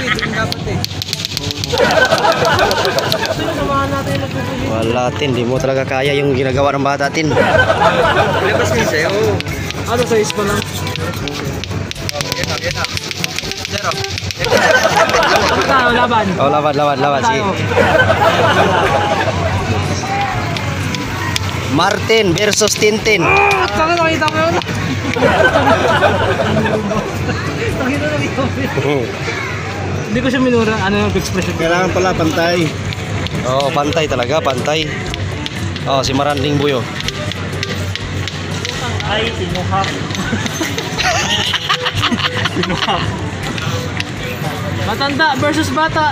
dapat eh. Wala tin, di mo talaga kaya yung ginagawa ng bata tin. Labas din sa'yo. Ano sa ispa lang? Zero. Laban. Oh, laban. Sige. Martin versus Tintin. Saka nakita mo yun. Hindi ko siya minura. Ano yung expression? Kailangan pala pantay. Oh, pantay talaga, pantay. Oh, si Maranding Buyo. Ay, sinuhap. Sinuhap. Matanda versus bata.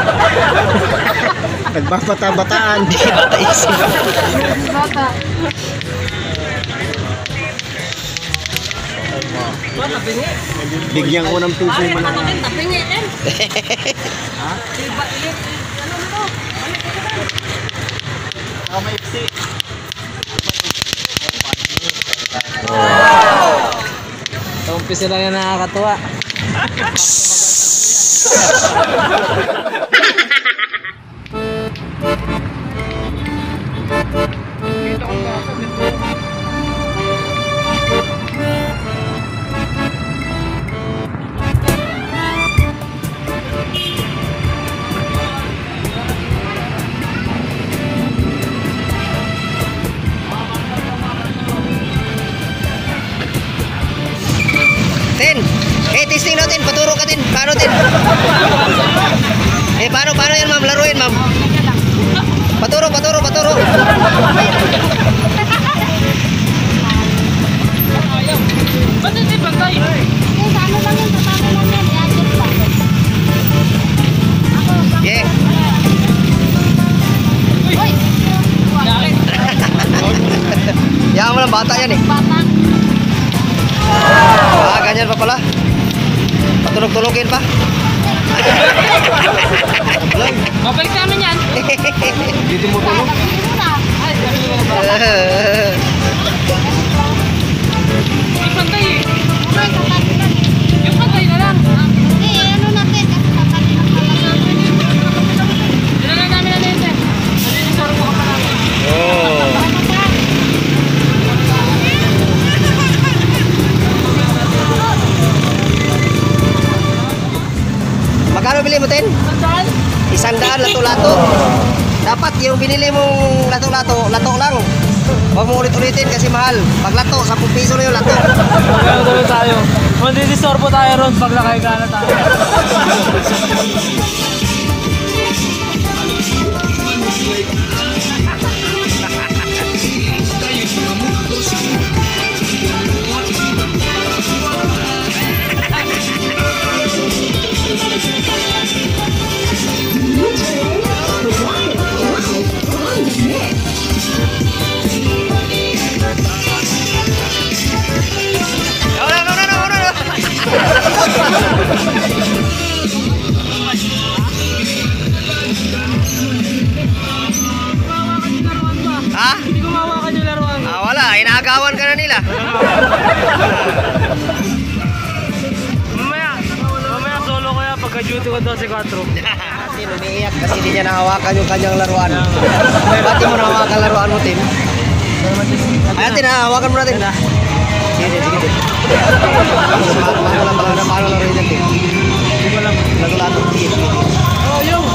Nagbabata-bataan. Bata isip. Versus bata. Bata, bingi. Bigyan ko ng tubo man. Bingi din. Ha? Ano mo? Maiksi. Umpisa lang yan nakakatuwa. Tin, testing natin, paturo ka tin. Paano tin? Paano yan ma'am? Laruin ma'am. Paturo. Ba't hindi bantay? Ano lang yun, tatapos lang yan, i-adjust ba? Yeah. Uy! Yan mo lang, bata yan eh. Bata. Ganyan pa pala. Patulog-tulogin pa. Mabalik namin yan. Dito mo tulog. May pantay eh. Yung pantay na lang. Ano natin? Dinalan namin na nete. Nalinisaro ko ka pa namin. Oh. Magkano bili mo tin? Saan? 100 lato-lato. Dapat yung binili mong lato-lato, lato lang. Huwag mo ulit-ulitin kasi mahal. Pag lato, 10 piso na yung lato. Magkano daw tayo? Mandidisorbo tayo ron pag lakay ka na tayo. Ha? Hindi ko mawakan yung laruan. Wala, inaagawan ka na nila. Mamaya solo ko yan pagka-duty ko 12-4. Tin, umiiyak kasi hindi niya nahawakan yung kanyang laruan. Ba't di mo nahawakan laruan mo, Tin? Ayan, Tin, hawakan mo natin. Sige. Paano laruin yan, Tin? Hindi ko alam. Lato-lato. Sige. Oh, yung!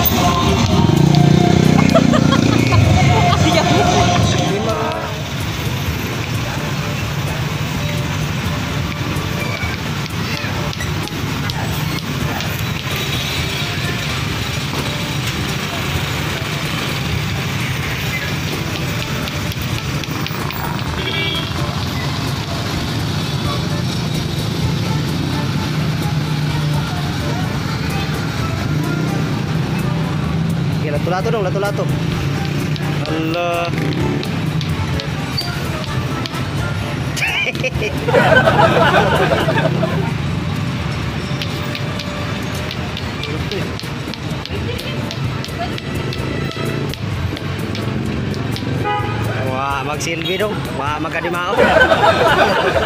Sige, lato-lato dong, lato-lato. Allah. Wah, magsilbi dong. Wah, magkadimao.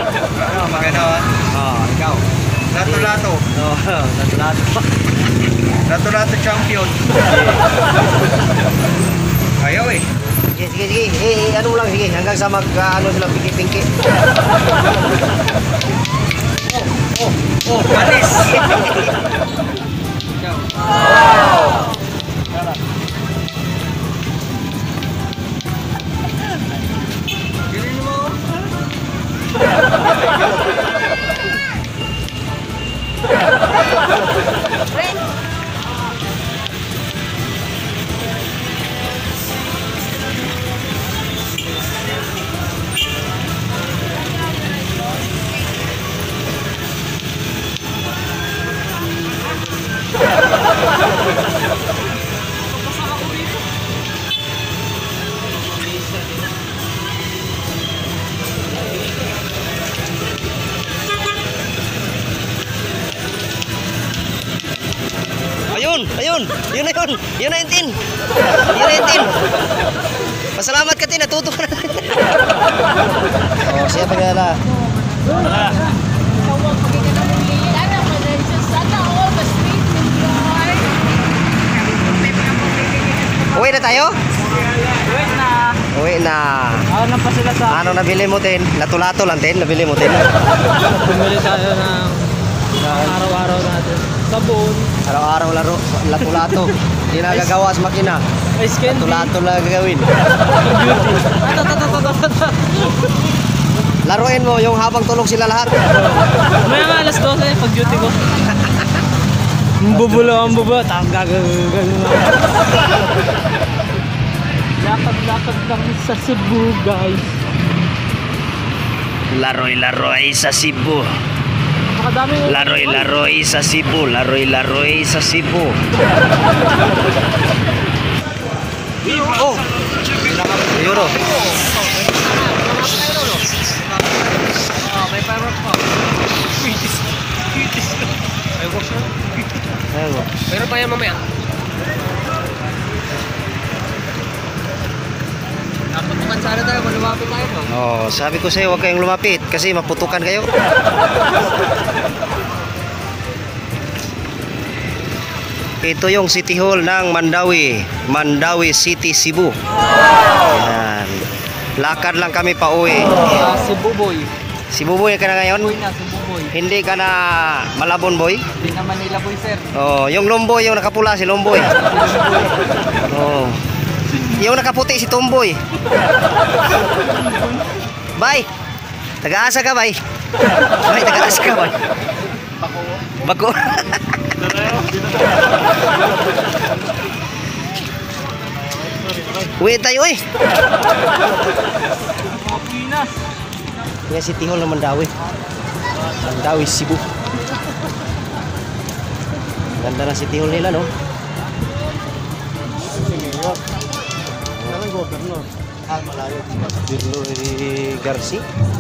Ano, maganda. Oh, ikaw. Lato-lato. Oh, lato-lato. Lato-lato champion. Ayaw eh. Sige. Ano lang, sige. Hanggang sa ano sila, pinki-pinki. Manis. Gilin mo. Ayun. Yun na yung tin. Pasalamat ka tin, natuto ka na. Oh, siya pagkala. Uwi na tayo? Uwi na. Ano pa sila sa... Ano nabili mo tin? Lato-lato lang tin, nabili mo tin. Bumili tayo ng araw-araw natin. Sabon. Araw-araw laro, lato-lato. Hindi na gagawa sa makina. Ice candy. Lato-lato lang gagawin. Beauty. Laruin mo yung habang tulog sila lahat. Maya nga alas 12 pag duty ko. Ang bubulo. Lakad lang sa Cebu, guys. Laroy sa Cebu. Napakadami. Laroy sa Cebu. Laroy sa Cebu. Oh! Euro. May parrot pa. Ayun. Meron pa yan mamaya. Naputukan sana tayo kung lumapit tayo. Oh, sabi ko sa'yo huwag kayong lumapit kasi maputukan kayo. Ito yung City Hall ng Mandawi City, Cebu. Ayan. Lakad lang kami pa uwi. Cebu boy. Cebu boy ka na ngayon? Cebu boy. Hindi ka na Malabon boy? Hindi na Manila boy, sir. Oh, yung Lomboy, yung nakapula si Lomboy. Oh. Yung nakaputi si Tomboy. Bay. Taga-asa ka, bay. Bay, taga-asa ka, bay. Bako. Uwi tayo, eh. Pinas. Yan City Hall ng Mandawi. Mandawi, Cebu. Ganda na City Hall nila, no? Garcia.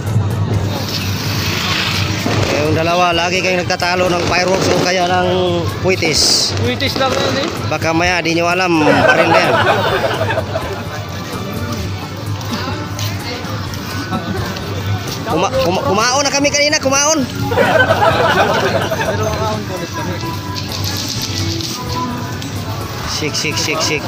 Yung dalawa lagi kayong nagtatalo ng fireworks o kaya ng puitis. British lang yan eh. Baka maya di nyo alam baril na yan. Kumaon na kami kanina, kumaon. Pero makaon ko ulit kami. Sik.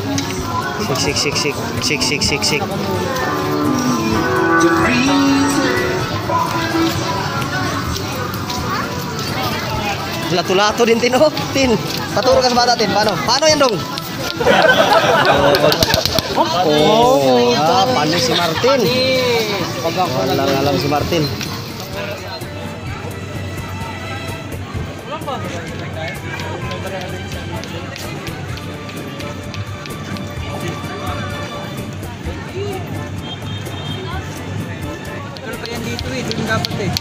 Lato-lato din tin, oh. Tin, paturo ka sa bata tin. Paano yan dong? Paano si Martin? Walang alam si Martin. Pero pa yan dito eh, dito dapat eh.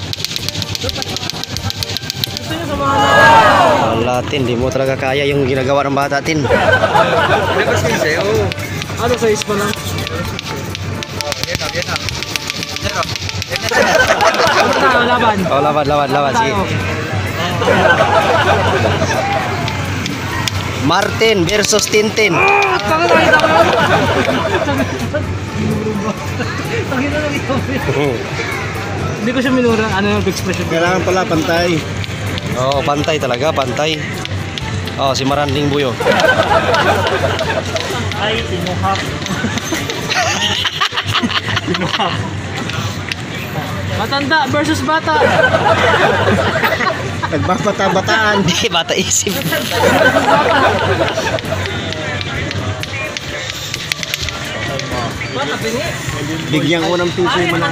Gusto nyo samahan natin? Wala tin, di mo talaga kaya yung ginagawa ng bata tin. Labas kayo sa'yo. Ano size pa lang? Laban. Oh, laban. Sige. Martin versus Tintin. Hindi ko siya minura. Ano yung expression? Kailangan pala pantay. Oo, pantay talaga, pantay. Oh, si Maranding Buyo. Ay, tinuhap. Tinuhap. Matanda versus bata. Nagbabata-bataan. Hindi, bata isip. Bigyan ko ng tusoy man.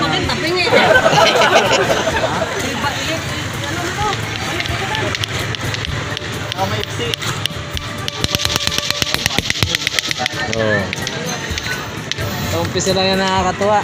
Oh. Umpisa lang yan nakakatuwa.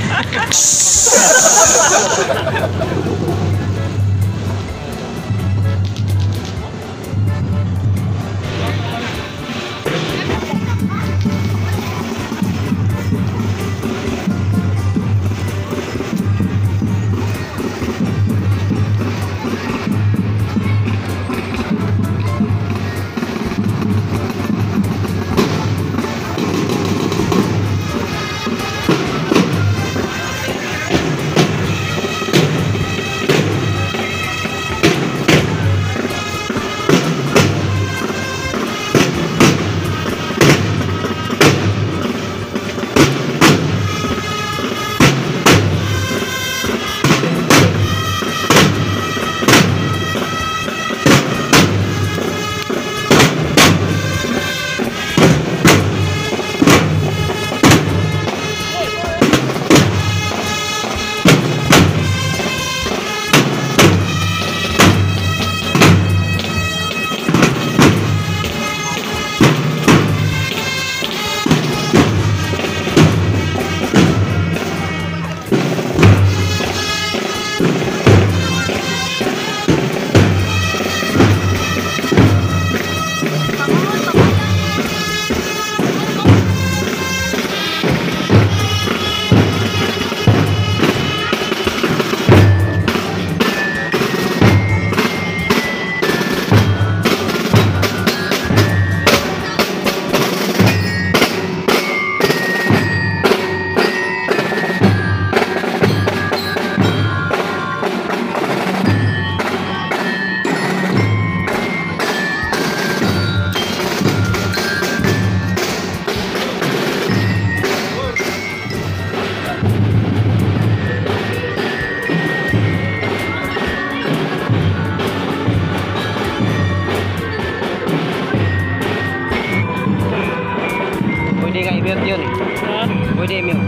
Pwede nga i-mute yun. Pwede i-mute.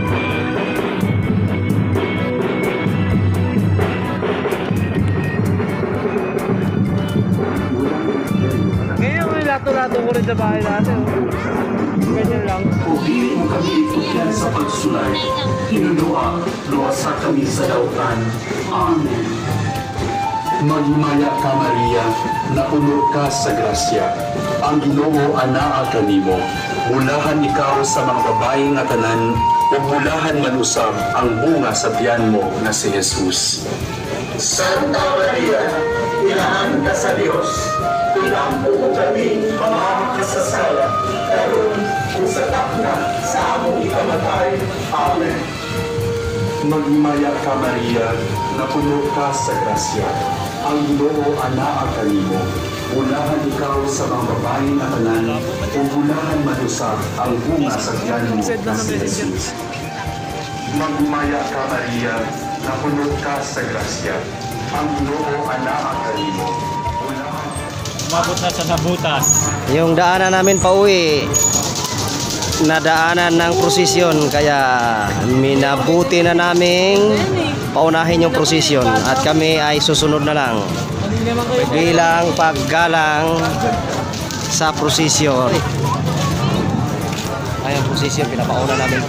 Ngayon may lato-lato ko rin sa bahay natin. Ganyan lang. Pupili mo kami ituyan sa pagsulay. Hinunua, luwasa kami sa dautan. Amen. Magmaya ka, Maria, napuno ka sa grasya. Ang Ginoo anaa kanimo. Mulahan ikaw sa mga babae nga tanan, ug mulahan man usab ang bunga sa tiyan mo na si Jesus. Santa Maria, inahan ka sa Dios. Ilampo mo kami mga makasasala, karon kung sa takna sa among ikamatay. Amen. Magmaya ka, Maria, napuno ka sa grasya. Ang Ginoo anaa kanimo. Mulahan ikaw sa mga babae na tanan, o mulahan manusap ang bunga sa tiyan mo na si Jesus. Magmaya ka, Maria, napuno ka sa grasya. Ang Ginoo anaa kanimo. Umabot na sa nabutas. Yung daanan namin pauwi, na daanan ng prosesyon, kaya minabuti na naming paunahin yung prosesyon at kami ay susunod na lang bilang paggalang sa prosesyon. Ay, ang prosesyon pinapauna namin.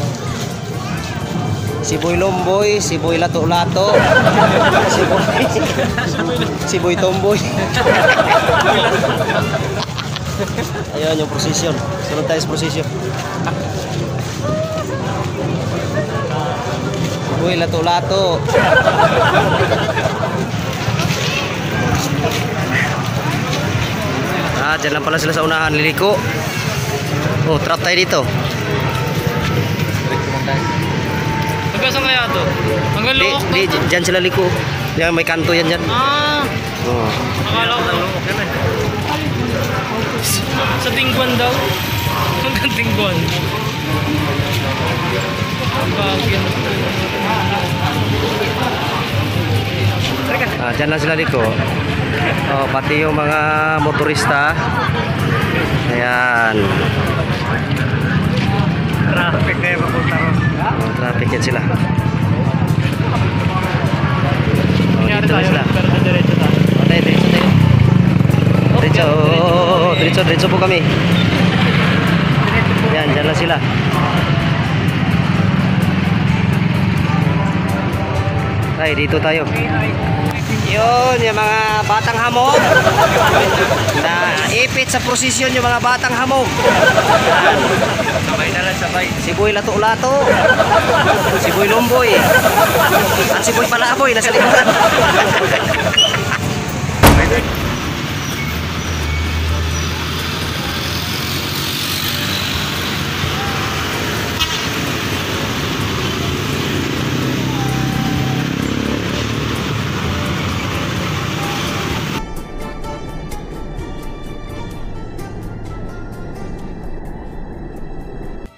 Si Boy Lomboy, si Boy Lato-Lato, si Boy Tomboy. Ayun yung prosesyon. Sunod tayo sa prosesyon. Boy Lato-Lato. Dyan lang pala sila sa unahan, liliko. Oh, trap tayo dito. Hanggang saan kaya to? Hanggang luok Di, dyan sila liko. Yan, may kanto yan dyan. Ah, Oh. akala ko luok yan eh. Sa Tingguan daw. Hanggang Tingguan. Bagyan. Dyan lang sila liko. Oh, pati yung mga motorista. Ayan. Traffic na yung papunta ron. Oh, traffic yan sila. Oh, Nangyari dito na tayo, sila. pero diretso tayo. Okay, diretso tayo. Diretso po kami. Yan, dyan lang sila. Ay, dito tayo. Yun, yung mga batang hamog. Na ipit sa prosesyon yung mga batang hamog. Sabay na lang, sabay. Si Boy Lato-Lato. Si Boy Lomboy. At si Boy Palaboy nasa likuran.